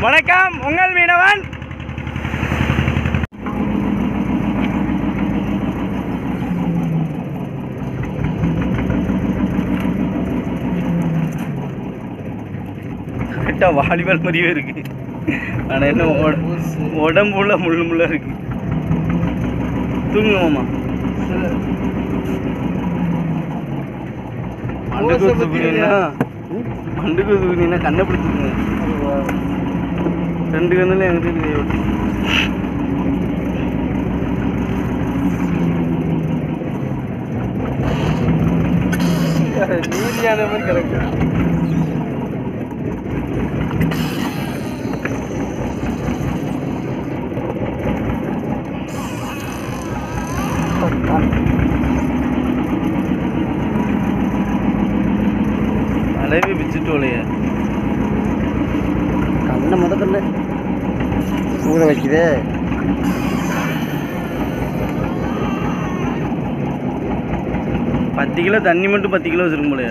வணக்கம், உங்கள் மீனவன். கரெக்டாக வாலிபால் மாதிரியே இருக்கு. ஆனால் என்ன உடம்புல முள்ள இருக்கு. தூங்குமாமா. மண்டுக்கு தூக்குனீங்கன்னா கண்ணை பிடிச்சிருங்க. 2 கண்ணுல எங்கிட்ட ஒட்டி நீதியான மாதிரி கிடக்கு. அலைவே பிச்சுட்டோலையே கண்ணை முதல்ல ஊத வைக்குது. பத்து கிலோ தண்ணி மட்டும் 10 கிலோ வச்சிருக்கும் போலையா.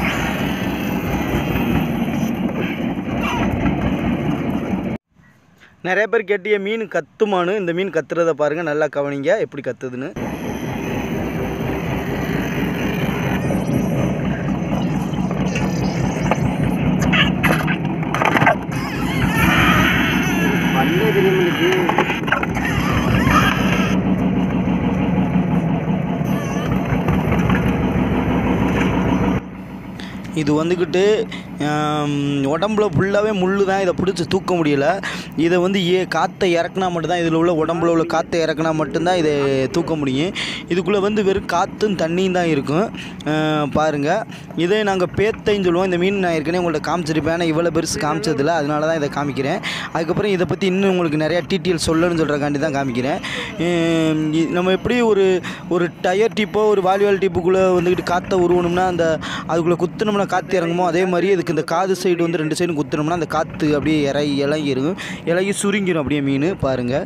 நிறைய பேர் கேட்டிய மீன் கத்துமானு. இந்த மீன் கத்துறதை பாருங்கள், நல்லா கவனிங்க எப்படி கத்துதுன்னு. இது வந்துக்கிட்டு உடம்புல ஃபுல்லாகவே முள் தான். இதை பிடிச்சி தூக்க முடியலை. இதை வந்து காற்றை இறக்குனா மட்டும்தான், இதில் உள்ள உடம்புல உள்ள காற்றை இறக்குனா மட்டும்தான் இதை தூக்க முடியும். இதுக்குள்ளே வந்து வெறும் காற்றும் தண்ணியும் தான் இருக்கும். பாருங்கள், இதே நாங்கள் பேத்தைன்னு சொல்லுவோம். இந்த மீன் நான் ஏற்கனவே உங்கள்கிட்ட காமிச்சிருப்பேன், ஆனால் இவ்வளோ பெருசு காமிச்சதில்லை, அதனால தான் இதை காமிக்கிறேன். அதுக்கப்புறம் இதை பற்றி இன்னும் உங்களுக்கு நிறையா டீட்டெயில் சொல்லணும்னு சொல்கிறக்காண்டி தான் காமிக்கிறேன். நம்ம எப்படி ஒரு டயர் டிப்போ ஒரு வாலிபால் டிப்புக்குள்ளே வந்துக்கிட்டு காற்றை உருவணும்னா அந்த அதுக்குள்ளே குத்துனோம்னா காற்று இறங்குமோ, அதே மாதிரி இதுக்கு இந்த காது சைடு வந்து 2 சைடும் குத்துனோம்னா அந்த காற்று அப்படியே இறங்கிடும், இலகி சுருங்கிடும் அப்படியே மீன். பாருங்கள்,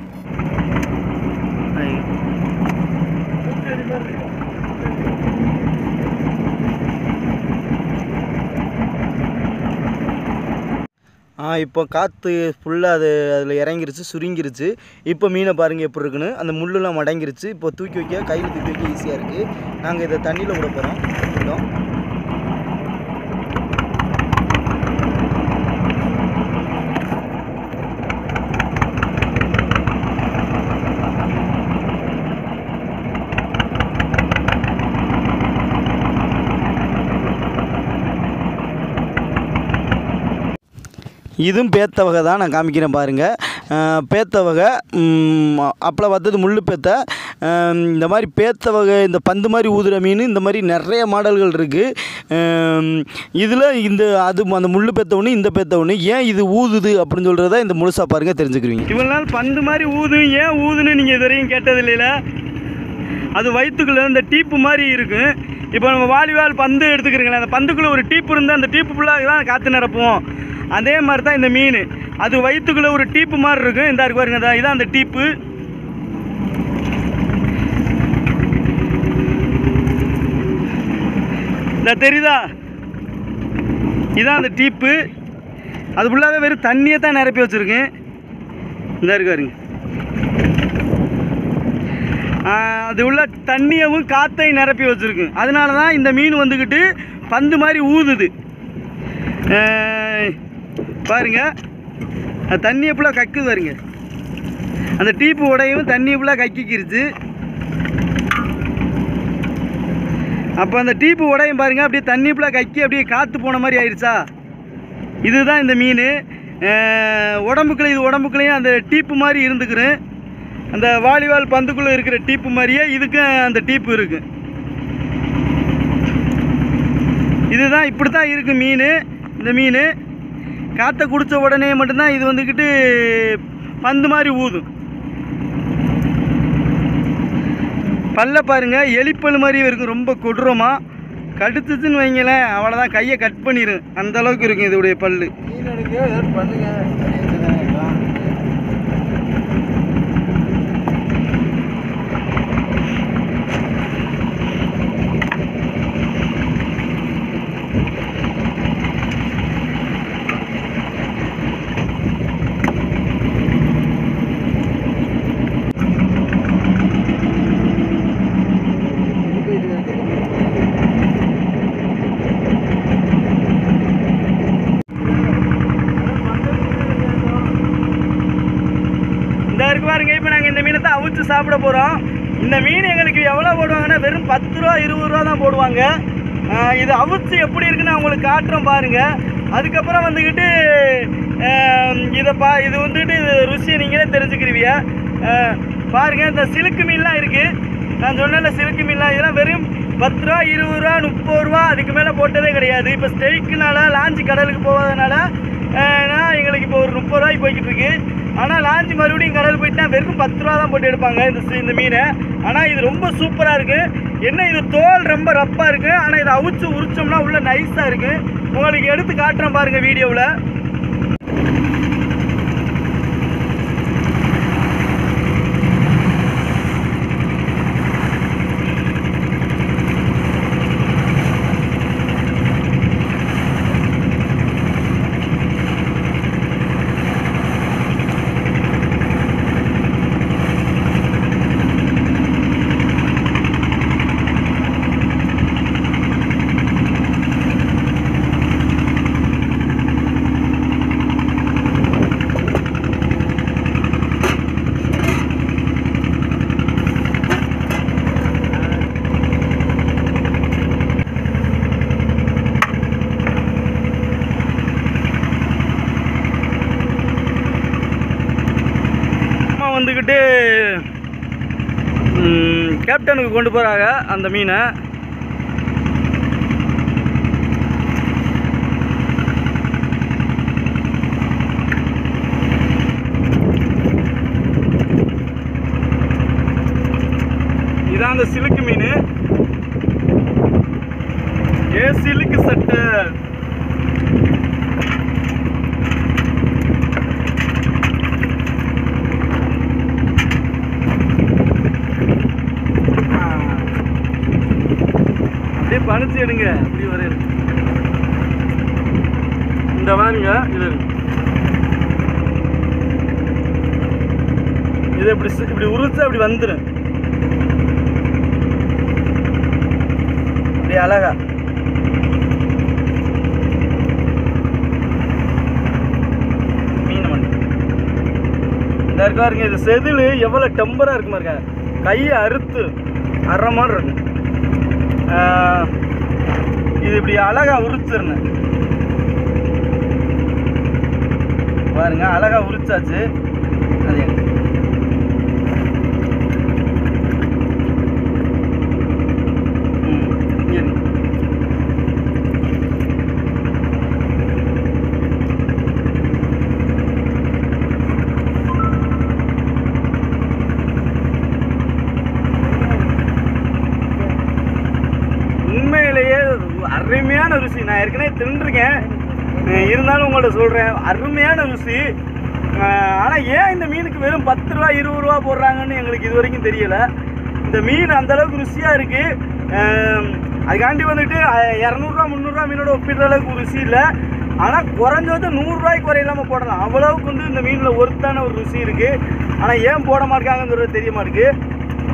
இப்போ காற்று ஃபுல்லாக அதில் இறங்கிருச்சு, சுருங்கிருச்சு. இப்போ மீனை பாருங்கள் எப்படி இருக்குன்னு. அந்த முள்ளெல்லாம் மடங்கிருச்சு. இப்போ தூக்கி வைக்க, கையில் தூக்கி வைக்க ஈஸியாக இருக்குது. நாங்கள் இதை தண்ணியில் விட போகிறோம். இதுவும் பேத்த வகை தான், நான் காமிக்கிறேன் பாருங்கள். பேத்த வகை அப்பளம் பார்த்தது முள் பேத்த. இந்த மாதிரி பேத்த வகை, இந்த பந்து மாதிரி ஊதுற மீன் இந்த மாதிரி நிறைய மாடல்கள் இருக்குது. இதில் அந்த முள் பேத்த ஒன்று, இந்த பேத்த ஒன்று. ஏன் இது ஊதுது அப்படின்னு சொல்கிறத இந்த முழுசாக பாருங்கள், தெரிஞ்சுக்குவீங்க. இவ்வளோ நாள் பந்து மாதிரி ஊதும், ஏன் ஊதுன்னு நீங்கள் இதுவரையும் கேட்டது இல்லைல்ல. அது வயிற்றுக்குள்ளே இந்த டீப்பு மாதிரி இருக்கும். இப்போ நம்ம வாலிபால் பந்து எடுத்துக்கிறீங்களா, அந்த பந்துக்குள்ளே ஒரு டீப்பு இருந்தால் அந்த டீப்பு ஃபுல்லாக தான் காற்று நிரப்புவோம். அதே மாதிரி தான் இந்த மீன். அது வயிற்றுக்குள்ளே ஒரு டீப்பு மாதிரி இருக்கும். இந்த இருக்கு பாருங்க, இதான் அந்த டீப்பு. இந்த தெரியுதா, இதான் அந்த டீப்பு. அது ஃபுல்லாகவே வெறும் தண்ணியை தான் நிரப்பி வச்சுருக்கேன். இந்த இருக்கு பாருங்க, அது உள்ள தண்ணியவும் காற்றையும் நிரப்பி வச்சுருக்கு. அதனால தான் இந்த மீன் வந்துக்கிட்டு பந்து மாதிரி ஊதுது. பாருங்க, தண்ணியை ஃபுல்லாக கக்குது பாருங்க. அந்த டீப்பு உடையும் தண்ணியை ஃபுல்லாக கக்கிக்கிருச்சு. அப்போ அந்த டீப்பு உடையும் பாருங்கள், அப்படியே தண்ணி ஃபுல்லாக கக்கி அப்படியே காற்று போன மாதிரி ஆயிடுச்சா. இதுதான் இந்த மீன். உடம்புக்குள்ளேயும் அந்த டீப்பு மாதிரி இருந்துக்கிறேன். அந்த வாலிபால் பந்துக்குள்ளே இருக்கிற டீப்பு மாதிரியே இதுக்கும் அந்த டீப்பு இருக்கு. இதுதான், இப்படி தான் இருக்குது மீன். இந்த மீன் காற்றை குடித்த உடனே மட்டும்தான் இது வந்துக்கிட்டு பந்து மாதிரி ஊதும். பல்ல பாருங்கள், எலிப்பல் மாதிரியே இருக்கும். ரொம்ப கொடூரமாக கடுத்துச்சுன்னு வைங்களேன், அவ்வளோதான், கையை கட் பண்ணிடும். அந்த அளவுக்கு இருக்கும் இதோடைய பல்லு. அவிச்சு சாப்பிட போகிறோம். இந்த மீன் எங்களுக்கு எவ்வளோ போடுவாங்கன்னா வெறும் 10 ரூபா 20 ரூபா தான் போடுவாங்க. இது அவிச்சு எப்படி இருக்குன்னு அவங்களுக்கு காட்டுறோம் பாருங்கள். அதுக்கப்புறம் வந்துக்கிட்டு இது வந்துட்டு ருசியை நீங்களே தெரிஞ்சுக்கிறீங்க. பாருங்கள், இந்த சிலுக்கு மீன்லாம் இருக்குது. நான் சொன்னேன்ல சிலுக்கு மீன்லாம், இதெல்லாம் வெறும் 10 ரூபா 20 ரூபா 30 ரூபா அதுக்கு மேலே போட்டதே கிடையாது. இப்போ ஸ்டெய்க்குனால லாஞ்சி கடலுக்கு போகாதனால எங்களுக்கு இப்போ ஒரு 30 ரூபாய்க்கு போய்கிட்டு இருக்கு. ஆனால் லாஞ்சி மறுபடியும் கடல் போயிட்டா வெறும் 10 ரூபா தான் போட்டு எடுப்பாங்க இந்த மீனை. ஆனால் இது ரொம்ப சூப்பராக இருக்குது. என்ன இது தோல் ரொம்ப ரப்பாக இருக்குது. ஆனால் இதை அவிச்சு உரிச்சோம்னா உள்ள நைஸாக இருக்குது. உங்களுக்கு எடுத்து காட்டுறேன் பாருங்கள் வீடியோவில். வந்துக்கிட்டு கேப்டனுக்கு கொண்டு போகிறாங்க அந்த மீனை. இதான் அந்த சிலுக்கு மீன். சிலுக்கு சட்டை பணிச்சு எடுங்க. அப்படி வர இந்த பாருங்க, இது இப்படி உரிச்சு அப்படி வந்துடும். அப்படி அழகா மீன் மண் இந்த இருக்காருங்க. இது செதில் எவ்வளோ டெம்பராக இருக்கு பாருங்க. கையை அறுத்து அரை மாதிரி இருக்கும். இது இப்படி அழகா உரிச்சிருந்தேன் பாருங்க. அழகா உரிச்சாச்சு. அது அருமையான ருசி. நான் ஏற்கனவே தின்றுருக்கேன், இருந்தாலும் உங்கள்ட்ட சொல்கிறேன், அருமையான ருசி. ஆனால் ஏன் இந்த மீனுக்கு வெறும் 10 ரூபா 20 ரூபா போடுறாங்கன்னு எங்களுக்கு இது வரைக்கும் தெரியலை. இந்த மீன் அந்தளவுக்கு ருசியாக இருக்குது. அதுக்காண்டி வந்துட்டு 200 ரூபா 300 ரூபா மீனோட ஒப்பிடுற அளவுக்கு ருசி இல்லை. ஆனால் குறைஞ்சது 100 ரூபாய்க்கு குறையில்லாமல் போடலாம். அவ்வளவுக்கு வந்து இந்த மீனில் ஒருத்தான ஒரு ருசி இருக்குது. ஆனால் ஏன் போட மாட்டாங்கங்கிறது தெரிய மாட்டேங்குது.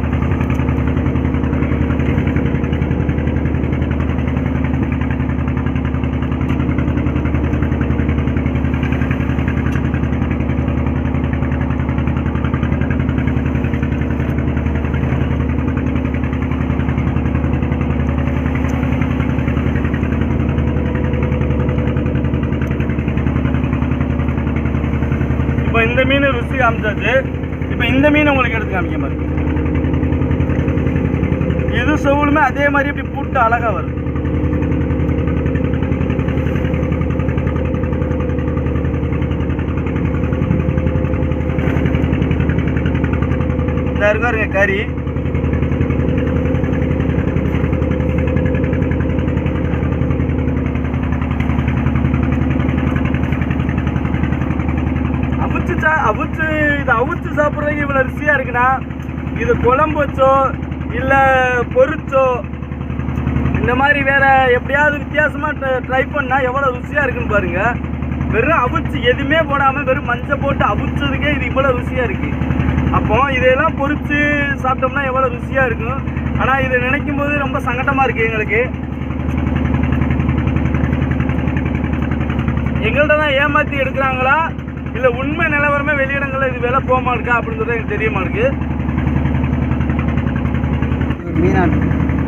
இந்த மீன் ருசி காமிச்சாச்சு. இப்போ இந்த மீன் உங்களுக்கு எடுத்து காமிக்க மாதிரி. இது செவுளுமே அதே மாதிரி இப்படி பூட்டு அழகா வரும். இந்த இருக்காருங்க கறி. அவிச்சு சாப்பிட்றதுக்கு இவ்வளோ ருசியாக இருக்குன்னா, இது குழம்பு வச்சோ இல்லை பொரிச்சோ இந்த மாதிரி வேறு எப்படியாவது வித்தியாசமாக ட்ரை பண்ணால் எவ்வளோ ருசியாக இருக்குன்னு பாருங்கள். வெறும் அவிச்சு எதுவுமே போடாமல் வெறும் மஞ்சள் போட்டு அவிச்சதுக்கே இது இவ்வளோ ருசியாக இருக்குது. அப்போ இதெல்லாம் பொரித்து சாப்பிட்டோம்னா எவ்வளோ ருசியாக இருக்கும். ஆனால் இதை நினைக்கும் போது ரொம்ப சங்கடமாக இருக்குது எங்களுக்கு. எங்கள்கிட்ட தான் ஏமாற்றி எடுக்கிறாங்களா இல்லை உண்மை நிலவரமே வெளியிடங்களில் இது விலை போக மாட்டேக்கா அப்படின்னு சொல்லி எனக்கு தெரிய மாட்டேங்குது. மீனாட்டு.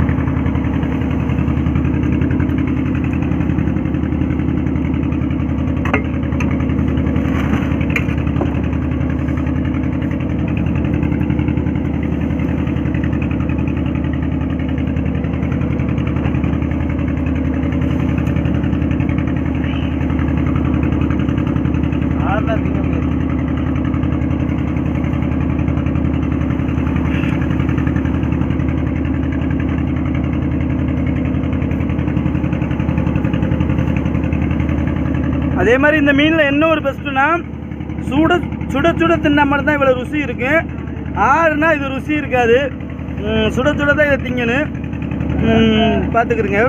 அதே மாதிரி இந்த மீனில் என்ன ஒரு பெஸ்ட்டுனா சுட சுட சுட தின்ன மாதிரி தான் இவ்வளோ ருசி இருக்கு. ஆறுனா இது ருசி இருக்காது. சுட சுட தான் இதை திங்கணும். பார்த்துக்கிறங்க.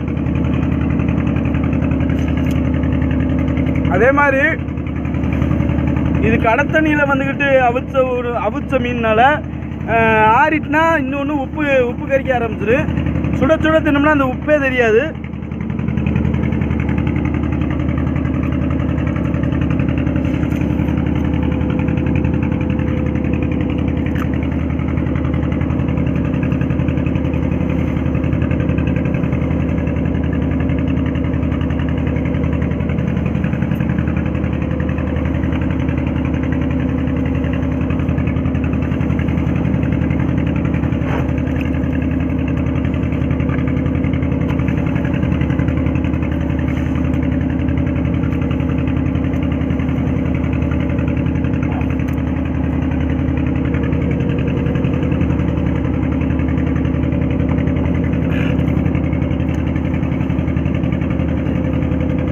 அதே மாதிரி இது கடத்தண்ணியில் வந்துக்கிட்டு அவிச்ச மீன்னால ஆறிட்டுனா இன்னொன்று உப்பு கறிக்க ஆரம்பிச்சிரு. சுட சுட தின்னோம்னா அந்த உப்பே தெரியாது.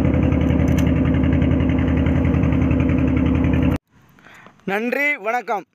நன்றி, வணக்கம்.